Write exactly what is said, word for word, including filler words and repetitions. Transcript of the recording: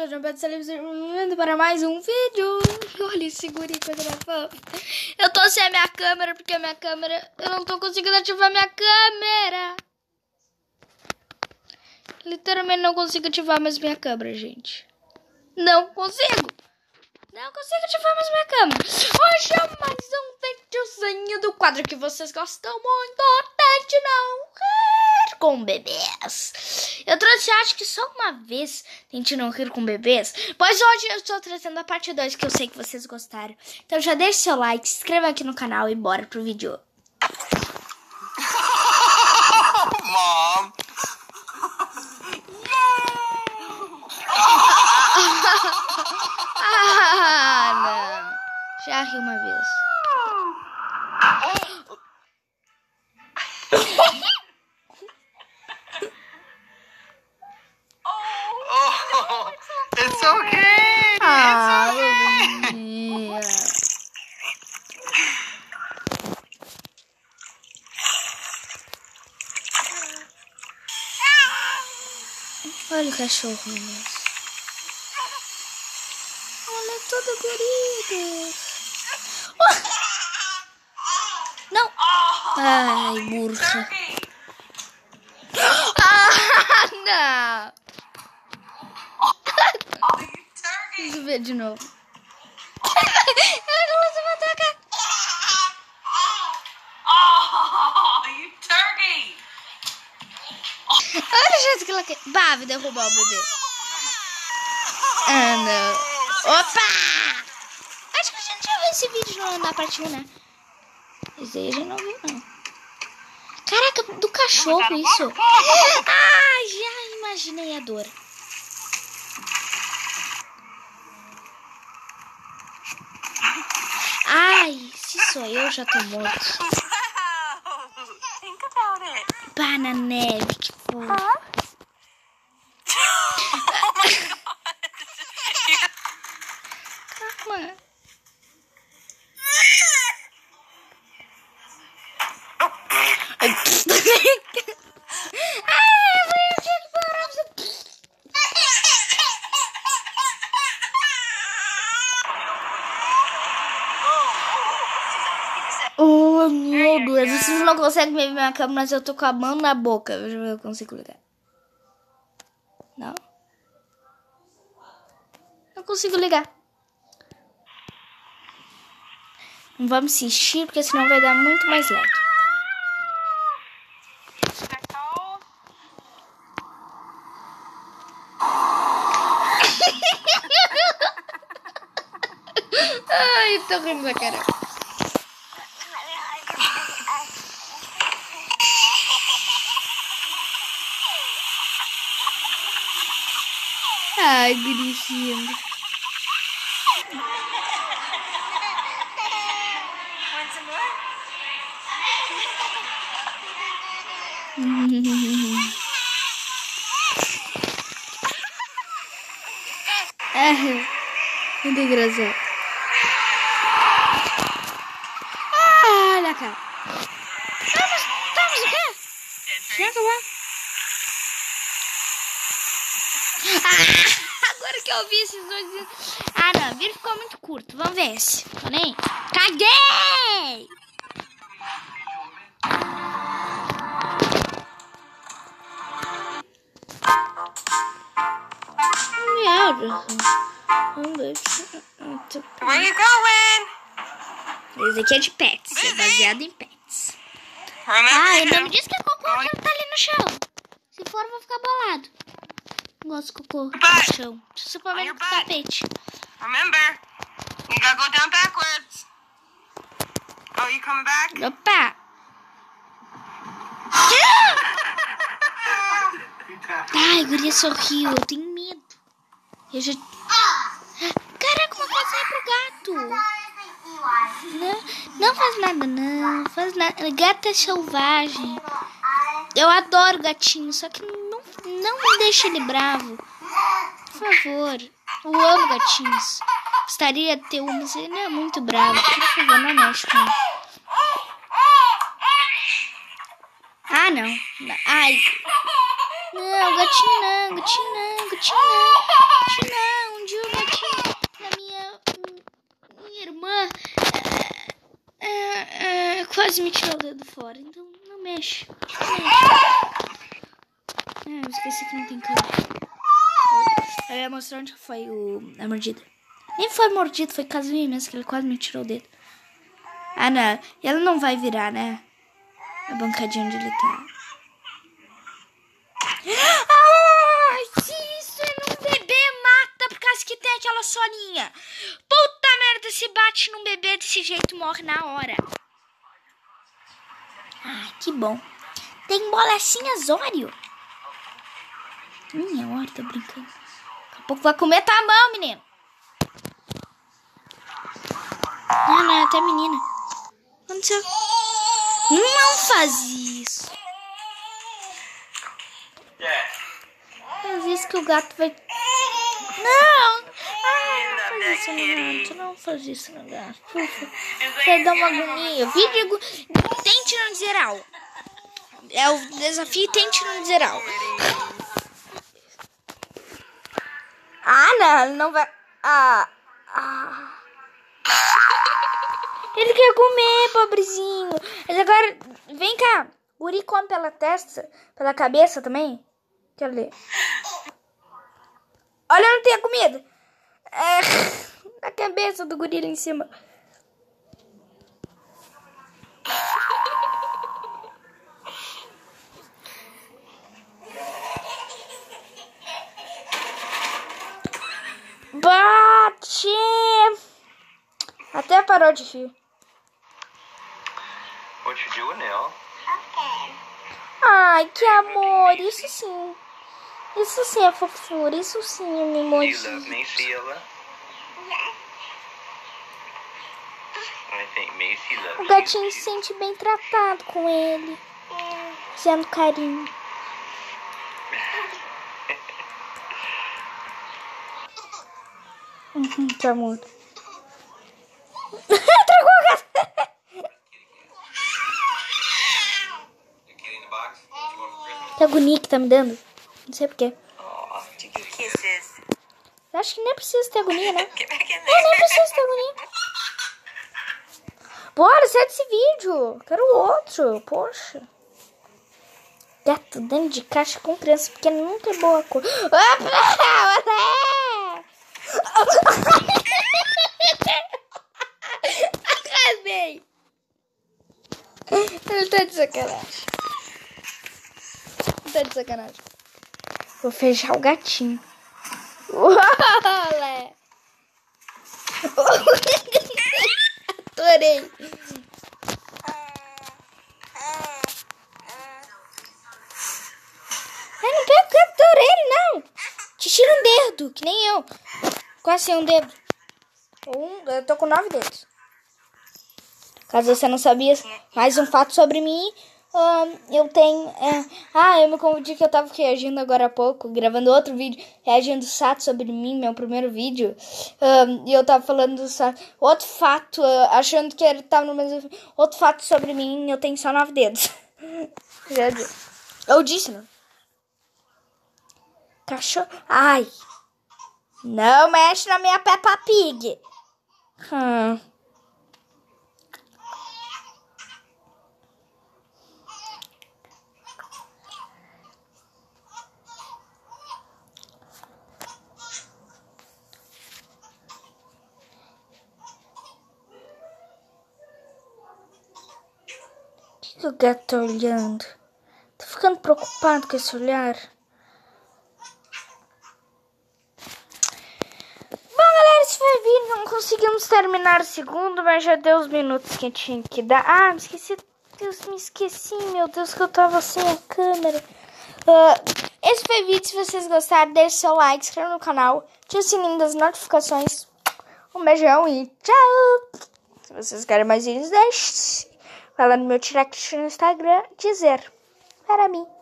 sou João Pedro Salim, bem-vindo para mais um vídeo. Olha esse guri, coisa da fã. Eu tô sem a minha câmera, porque a minha câmera... Eu não tô conseguindo ativar a minha câmera. Literalmente não consigo ativar mais minha câmera, gente. Não consigo. Não consigo ativar mais minha câmera. Hoje é mais um videozinho do quadro que vocês gostam muito. Tente não rir com bebês. Eu trouxe, acho que só uma vez, Tente não rir com bebês. Pois hoje eu estou trazendo a parte dois, que eu sei que vocês gostaram. Então já deixe seu like, se inscreva aqui no canal e bora pro vídeo. Mom. Ah, não. Já ri uma vez. Oh, it's okay. Ah, It's okay. bobinha. Olha o cachorro, meu Deus. Olha todo querido. Não. Ai, burra. Ah, não. Deixa eu ver de novo. Ela começou a atacar. Oh, you turkey. Olha o jeito que ela quer. Bah, vai derrubar o bebê. Ah, não. Opa! Acho que a gente já viu esse vídeo no, na parte um, né? Esse aí a gente não viu, não. Caraca, do cachorro isso. Ah, já imaginei a dor. Ai, se sou eu, já tô morto. Pá, na neve, que porra. Calma. Oh, meu Deus. Vocês não conseguem ver minha câmera, mas eu tô com a mão na boca. Deixa eu ver se eu consigo ligar. Não? Não consigo ligar. Não vamos insistir, porque senão vai dar muito mais lag. Ai, tô rindo da cara. Ai, bichinho. É, muito engraçado. Ah, olha a cara. Vamos, vamos, o quê? Já acabou. Ah, agora que eu vi esses dois. Ah, não, o vídeo ficou muito curto. Vamos ver esse. Tô nem. Caguei! Where you going? Esse aqui é de pets, é baseado em pets. Remember Ah, ele não him? me disse que é cocô que ele tá ali no chão. Se for, eu vou ficar bolado. Não gosto de cocô no chão. Principalmente no tapete. Remember, you gotta go down backwards. Oh, you coming back? Opa! Ai, guria sorriu. Eu tenho medo. Eu já... Caraca, uma coisa é pro gato. Não, não faz nada, não. Faz nada. Gato é selvagem. Eu adoro gatinho, só que não, não me deixa ele bravo. Por favor. Eu amo gatinhos. Gostaria de ter um, mas ele é muito bravo. Por favor, não mexe com ele. Ah, não. Ai. Não, gatinho não, gatinho não, gatinho não, gatinho não. quase me tirou o dedo fora, então não mexe. Não mexe. Ah, eu esqueci que não tem câmera. Eu ia mostrar onde foi o, a mordida. Nem foi mordido, foi casinho mesmo, que ele quase me tirou o dedo. Ah, não. E ela não vai virar, né? A bancadinha onde ele tá. Ah, se isso num bebê mata por causa que tem aquela soninha. Puta merda, se bate num bebê desse jeito, morre na hora. Ah, que bom. Tem bolachinhas Oreo. Hum, é hora, tô brincando. Daqui a pouco vai comer tua mão, menino. Ah, não, é até menina. Não sei. Não faz isso. Faz isso que o gato vai... Não! Ah, não faz isso no gato. Não faz isso no gato. Vai dar uma agonia. Vídeo... Tente não dizer algo. É o desafio, tente não dizer algo. Ah, não. Ele não vai... Ah... Ah... Ele quer comer, pobrezinho. Ele agora... Vem cá. O guri come pela testa, pela cabeça também. Quer ler? Olha, não tem a comida. É... Na cabeça do guri ali em cima. Bate! Até parou de rir. What you doing now? Ai, que amor. Isso sim. Isso sim é fofura. Isso sim é Do you mimosinho. love Macy, Ella? I think Macy loves O gatinho you se too. sente bem tratado com ele. Fazendo carinho. Uhum, que amor. Tragou o gato. Que agonia que tá me dando. Não sei porquê. Oh, to get kisses. Eu acho que nem precisa ter agonia, né? Get back in Eu nem there. preciso ter agonia. Bora, sai desse vídeo. Quero outro. Poxa. Gato dentro de caixa com criança pequena nunca é boa coisa. Acabei. Ele tá de sacanagem. Tá de sacanagem. Vou fechar o gatinho. Olé. Adorei. Ai, não pega o gato da orelha, não. Te tira um dedo, que nem eu. Quase sem um dedo. Um, eu tô com nove dedos. Caso você não sabia, mais um fato sobre mim. Um, eu tenho... É, ah, eu me confundi que eu tava reagindo agora há pouco, gravando outro vídeo, reagindo Sato sobre mim, meu primeiro vídeo. Um, e eu tava falando do Sato. Outro fato, uh, achando que ele tava no mesmo... Outro fato sobre mim, eu tenho só nove dedos. Eu disse, não? Cachorro... Ai! Não mexe na minha Peppa Pig! Hum... O que o gato tá olhando? Tô ficando preocupado com esse olhar. Bom, galera, esse foi o vídeo. Não conseguimos terminar o segundo, mas já deu os minutos que tinha que dar. Ah, me esqueci. Deus, me esqueci. Meu Deus, que eu tava sem a câmera. Uh, esse foi o vídeo. Se vocês gostaram, deixe seu like, se inscreva no canal, ative o sininho das notificações. Um beijão e tchau. Se vocês querem mais vídeos, deixe. Vai lá no meu direct no Instagram dizer para mim.